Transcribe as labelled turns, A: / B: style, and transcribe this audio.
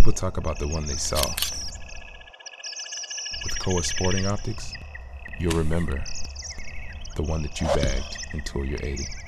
A: People talk about the one they saw. With Koa Sporting Optics, you'll remember the one that you bagged until you're 80.